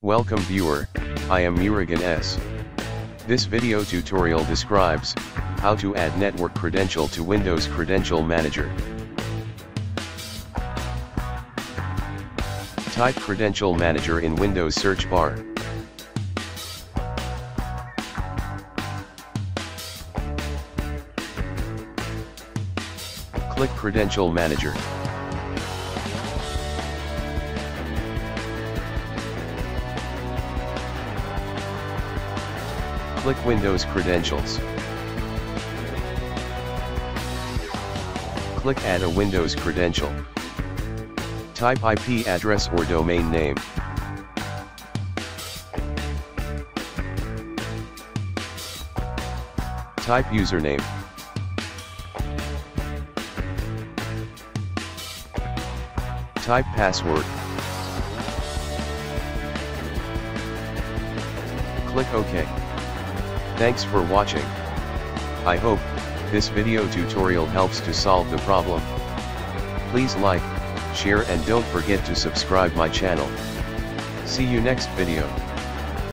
Welcome viewer, I am Murugan S. This video tutorial describes how to add network credential to Windows Credential Manager. Type Credential Manager in Windows search bar. Click Credential Manager. Click Windows Credentials. Click Add a Windows credential. Type IP address or domain name. Type username. Type password. Click OK. Thanks for watching. I hope this video tutorial helps to solve the problem. Please like, share and don't forget to subscribe my channel. See you next video.